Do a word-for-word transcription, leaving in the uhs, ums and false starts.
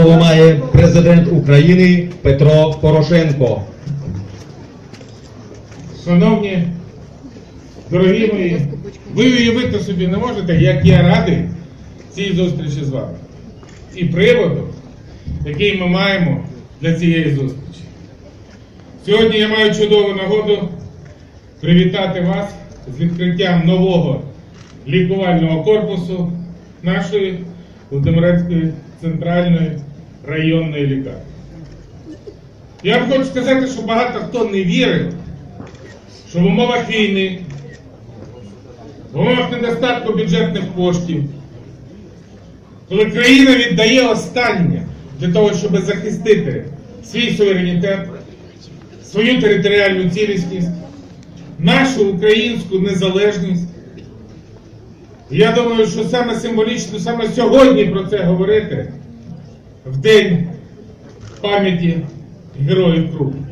Слово має президент України Петро Порошенко. Шановні, дорогі мої, ви уявити собі не можете, як я радий цій зустрічі з вами. І приводу, який ми маємо для цієї зустрічі. Сьогодні я маю чудову нагоду привітати вас з відкриттям нового лікувального корпусу нашої Володимирецької центральної районної лікарні. Я вам хочу сказати, що багато хто не вірив, що в умовах війни, в умовах недостатку бюджетних коштів, коли країна віддає останнє для того, щоб захистити свій суверенітет, свою територіальну цілісність, нашу українську незалежність. Я думаю, що саме символічно, саме сьогодні про це говорити, в День пам'яті Героїв Крут.